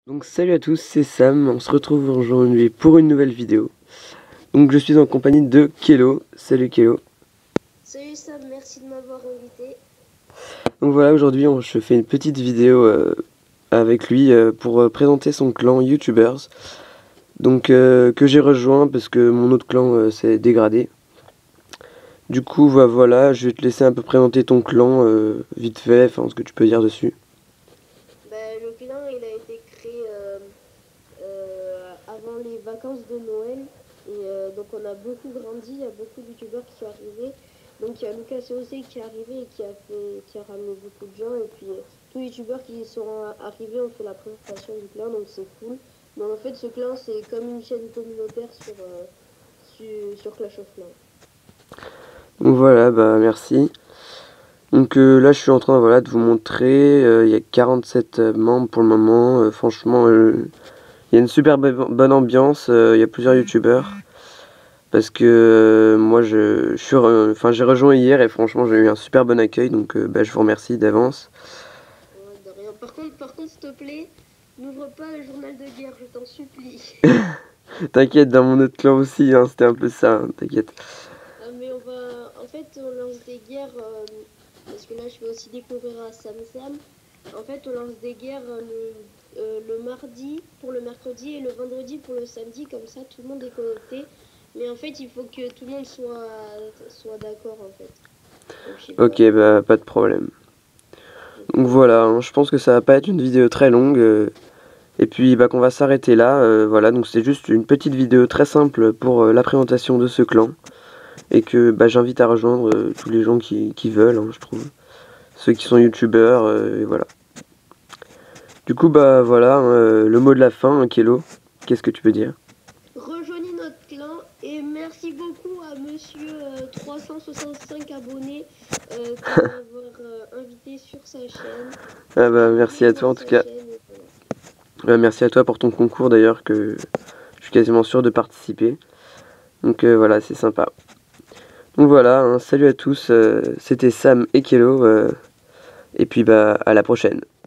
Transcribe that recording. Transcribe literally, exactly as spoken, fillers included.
Donc salut à tous, c'est Sam, on se retrouve aujourd'hui pour une nouvelle vidéo. Donc je suis en compagnie de Kello. Salut Kello. Salut Sam, merci de m'avoir invité. Donc voilà, aujourd'hui je fais une petite vidéo euh, avec lui euh, pour euh, présenter son clan YouTubers. Donc euh, que j'ai rejoint parce que mon autre clan euh, s'est dégradé. Du coup bah, voilà, je vais te laisser un peu présenter ton clan euh, vite fait, enfin ce que tu peux dire dessus. Ben, le clan il a été créé euh, euh, avant les vacances de Noël. Et euh, donc on a beaucoup grandi, il y a beaucoup de youtubeurs qui sont arrivés. Donc il y a Lucas aussi qui est arrivé et qui a, fait, qui a ramené beaucoup de gens. Et puis euh, tous les youtubeurs qui sont arrivés ont fait la présentation du clan, donc c'est cool. Mais en fait ce clan c'est comme une chaîne communautaire sur, euh, sur, sur Clash of Clans. Donc voilà, bah merci. Donc euh, là je suis en train voilà, de vous montrer, euh, il y a quarante-sept euh, membres pour le moment, euh, franchement euh, il y a une super bonne ambiance, euh, il y a plusieurs youtubeurs. Parce que euh, moi je, je suis enfin j'ai rejoint hier et franchement j'ai eu un super bon accueil, donc euh, bah, je vous remercie d'avance. Ouais, de rien. Par contre, par contre s'il te plaît, n'ouvre pas le journal de guerre, je t'en supplie. T'inquiète, dans mon autre clan aussi, hein, c'était un peu ça, hein, t'inquiète. Ah, mais on va... En fait, on lance des guerres, euh, parce que là, je vais aussi découvrir à Sam Sam. En fait, on lance des guerres euh, le, euh, le mardi pour le mercredi et le vendredi pour le samedi, comme ça, tout le monde est connecté. Mais en fait, il faut que tout le monde soit, soit d'accord, en fait. Donc, ok, bah pas de problème. Donc voilà, hein, je pense que ça va pas être une vidéo très longue. Euh, et puis bah qu'on va s'arrêter là, euh, voilà, donc c'est juste une petite vidéo très simple pour euh, la présentation de ce clan. Et que bah, j'invite à rejoindre euh, tous les gens qui, qui veulent, hein, je trouve. Ceux qui sont youtubeurs, euh, et voilà. Du coup, bah voilà, euh, le mot de la fin, hein, Kello, qu'est-ce que tu peux dire? Rejoignez notre clan et merci beaucoup à monsieur euh, trois cent soixante-cinq abonnés euh, pour m'avoir euh, invité sur sa chaîne. Ah bah merci à toi en tout cas. Bah, merci à toi pour ton concours d'ailleurs, que je suis quasiment sûr de participer. Donc euh, voilà, c'est sympa. Donc voilà, hein, salut à tous, euh, c'était Sam et Kello, euh, et puis bah à la prochaine.